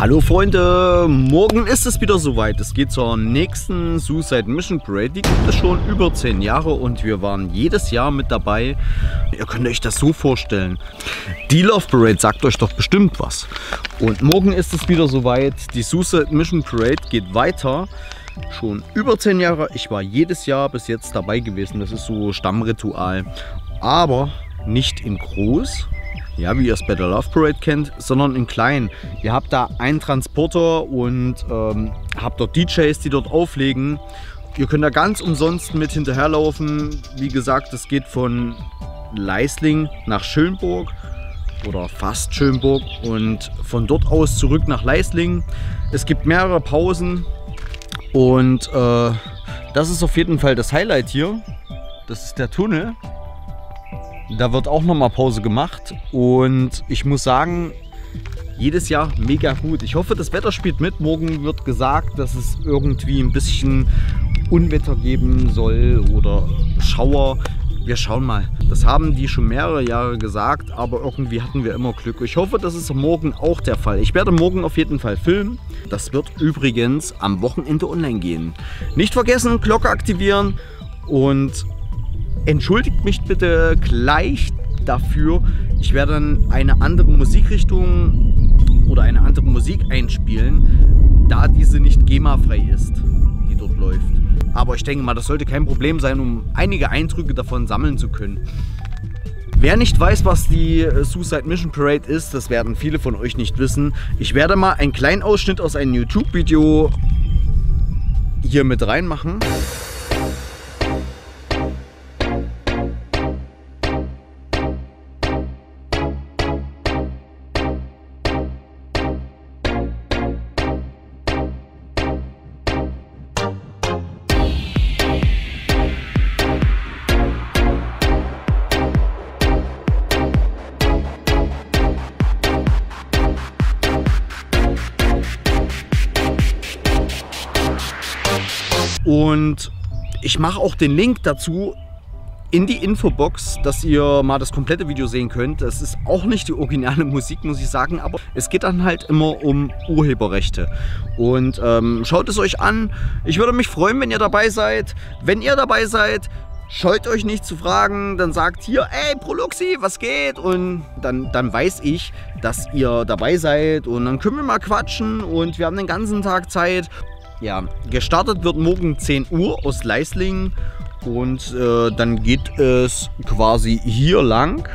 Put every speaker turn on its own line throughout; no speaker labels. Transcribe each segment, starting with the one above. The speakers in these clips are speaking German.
Hallo Freunde, morgen ist es wieder soweit. Es geht zur nächsten Suicide Mission Parade. Die gibt es schon über 10 Jahre und wir waren jedes Jahr mit dabei. Ihr könnt euch das so vorstellen. Die Love Parade sagt euch doch bestimmt was. Und morgen ist es wieder soweit. Die Suicide Mission Parade geht weiter. Schon über 10 Jahre. Ich war jedes Jahr bis jetzt dabei gewesen. Das ist so Stammritual. Aber nicht in groß. Ja, wie ihr es bei der Love Parade kennt, sondern in klein. Ihr habt da einen Transporter und habt dort DJs, die dort auflegen. Ihr könnt da ganz umsonst mit hinterherlaufen. Wie gesagt, es geht von Leisling nach Schönburg oder fast Schönburg und von dort aus zurück nach Leisling. Es gibt mehrere Pausen und das ist auf jeden Fall das Highlight hier. Das ist der Tunnel. Da wird auch nochmal Pause gemacht und ich muss sagen, jedes Jahr mega gut. Ich hoffe, das Wetter spielt mit. Morgen wird gesagt, dass es irgendwie ein bisschen Unwetter geben soll oder Schauer. Wir schauen mal. Das haben die schon mehrere Jahre gesagt, aber irgendwie hatten wir immer Glück. Ich hoffe, das ist morgen auch der Fall. Ich werde morgen auf jeden Fall filmen. Das wird übrigens am Wochenende online gehen. Nicht vergessen, Glocke aktivieren und entschuldigt mich bitte gleich dafür. Ich werde dann eine andere Musikrichtung oder eine andere Musik einspielen, da diese nicht GEMA-frei ist, die dort läuft. Aber ich denke mal, das sollte kein Problem sein, um einige Eindrücke davon sammeln zu können. Wer nicht weiß, was die Suicide Mission Parade ist, das werden viele von euch nicht wissen. Ich werde mal einen kleinen Ausschnitt aus einem YouTube-Video hier mit reinmachen. Und ich mache auch den Link dazu in die Infobox, dass ihr mal das komplette Video sehen könnt. Das ist auch nicht die originale Musik, muss ich sagen, aber es geht dann halt immer um Urheberrechte. Und schaut es euch an. Ich würde mich freuen, wenn ihr dabei seid. Wenn ihr dabei seid, scheut euch nicht zu fragen. Dann sagt hier, ey Proluxi, was geht? Und dann weiß ich, dass ihr dabei seid. Und dann können wir mal quatschen und wir haben den ganzen Tag Zeit. Ja, gestartet wird morgen 10 Uhr aus Leisling und dann geht es quasi hier lang,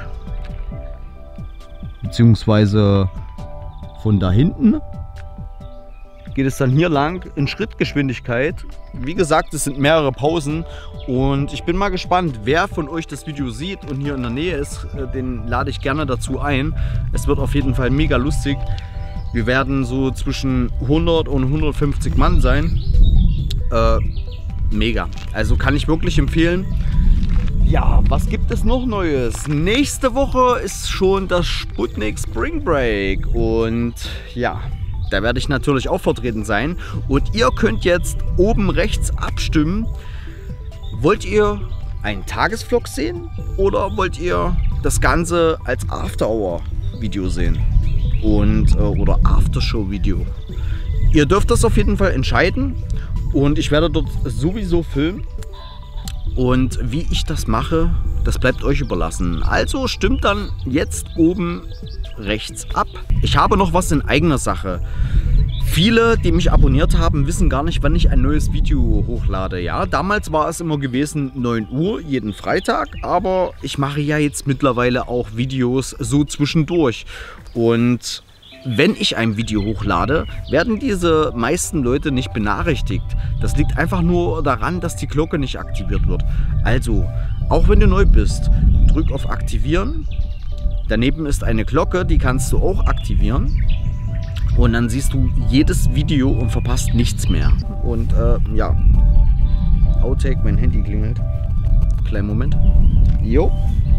beziehungsweise von da hinten geht es dann hier lang in Schrittgeschwindigkeit. Wie gesagt, es sind mehrere Pausen und ich bin mal gespannt, wer von euch das Video sieht und hier in der Nähe ist, den lade ich gerne dazu ein. Es wird auf jeden Fall mega lustig. Wir werden so zwischen 100 und 150 Mann sein. Mega. Also kann ich wirklich empfehlen. Ja, was gibt es noch Neues? Nächste Woche ist schon das Sputnik Spring Break. Und ja, da werde ich natürlich auch vertreten sein. Und ihr könnt jetzt oben rechts abstimmen. Wollt ihr einen Tagesvlog sehen? Oder wollt ihr das Ganze als After-Hour-Video sehen? Und oder Aftershow-Video. Ihr dürft das auf jeden Fall entscheiden und ich werde dort sowieso filmen und wie ich das mache, das bleibt euch überlassen. Also stimmt dann jetzt oben rechts ab. Ich habe noch was in eigener Sache. Viele, die mich abonniert haben, wissen gar nicht, wann ich ein neues Video hochlade. Ja, damals war es immer gewesen 9 Uhr jeden Freitag, aber ich mache ja jetzt mittlerweile auch Videos so zwischendurch. Und wenn ich ein Video hochlade, werden diese meisten Leute nicht benachrichtigt. Das liegt einfach nur daran, dass die Glocke nicht aktiviert wird. Also, auch wenn du neu bist, drück auf Aktivieren. Daneben ist eine Glocke, die kannst du auch aktivieren. Und dann siehst du jedes Video und verpasst nichts mehr. Und ja, Outtake, mein Handy klingelt. Kleinen Moment. Jo.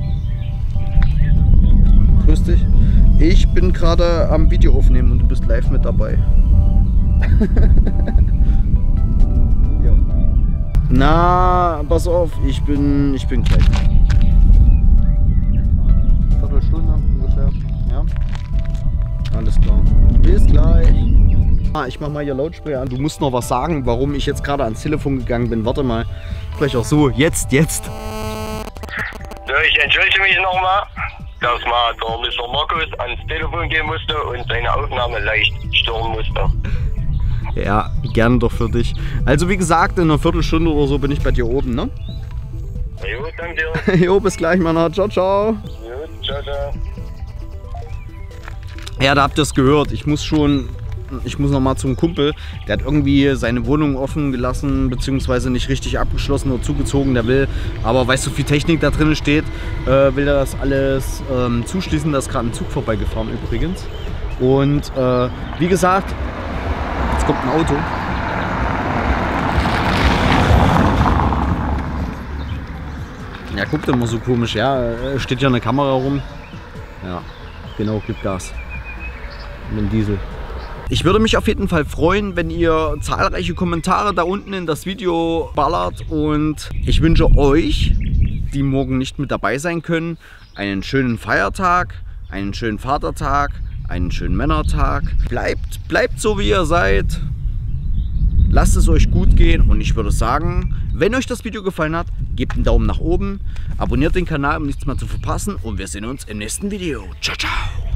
Grüß dich. Ich bin gerade am Video aufnehmen und du bist live mit dabei. Jo. Na, pass auf, ich bin gleich. Viertelstunde ungefähr, ja. Alles klar. Bis gleich. Ich mach mal hier Lautsprecher an. Du musst noch was sagen, warum ich jetzt gerade ans Telefon gegangen bin. Warte mal. Vielleicht auch so. Jetzt.
So, ich entschuldige mich nochmal, dass mal der Mr. Markus ans Telefon gehen musste und seine Aufnahme leicht stören musste.
Ja, gerne doch für dich. Also wie gesagt, in einer Viertelstunde oder so bin ich bei dir oben, ne?
Jo, danke dir.
Jo, bis gleich, Mann. Ciao, ciao.
Jo, ciao, ciao.
Ja, da habt ihr es gehört. Ich muss noch mal zum Kumpel. Der hat irgendwie seine Wohnung offen gelassen, beziehungsweise nicht richtig abgeschlossen oder zugezogen. Der will, aber weil so viel Technik da drin steht, will er das alles zuschließen. Da ist gerade ein Zug vorbeigefahren übrigens. Und wie gesagt, jetzt kommt ein Auto. Ja, guckt immer so komisch. Ja, steht ja eine Kamera rum. Ja, genau, gibt Gas. Mit dem Diesel. Ich würde mich auf jeden Fall freuen, wenn ihr zahlreiche Kommentare da unten in das Video ballert. Und ich wünsche euch, die morgen nicht mit dabei sein können, einen schönen Feiertag, einen schönen Vatertag, einen schönen Männertag. Bleibt so, wie ihr seid. Lasst es euch gut gehen. Und ich würde sagen, wenn euch das Video gefallen hat, gebt einen Daumen nach oben, abonniert den Kanal, um nichts mehr zu verpassen. Und wir sehen uns im nächsten Video. Ciao, ciao.